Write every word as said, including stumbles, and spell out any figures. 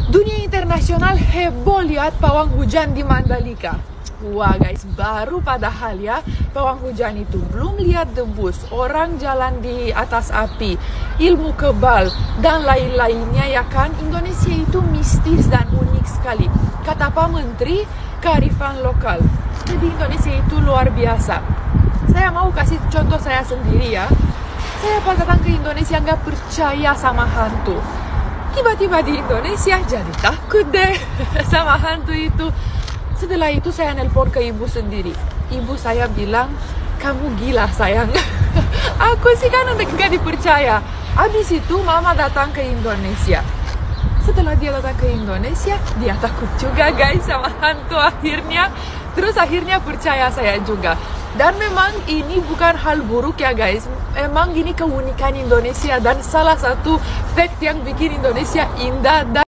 Dunia internasional heboh lihat pawang hujan di Mandalika. Wah guys, baru padahal ya, pawang hujan itu belum lihat debus, orang jalan di atas api, ilmu kebal, dan lain-lainnya ya kan. Indonesia itu mistis dan unik sekali. Kata Pak Menteri, kearifan lokal. Jadi Indonesia itu luar biasa. Saya mau kasih contoh saya sendiri ya. Saya pas datang ke Indonesia nggak percaya sama hantu. Tiba-tiba di Indonesia jadi takut deh sama hantu itu. Setelah itu saya nelpon ke ibu sendiri. Ibu saya bilang, kamu gila sayang. Aku sih kan udah gak dipercaya. Habis itu mama datang ke Indonesia. Setelah dia datang ke Indonesia, dia takut juga guys sama hantu akhirnya. Terus akhirnya percaya saya juga. Dan memang ini bukan hal buruk ya guys. Emang ini keunikan Indonesia dan salah satu fact yang bikin Indonesia indah dan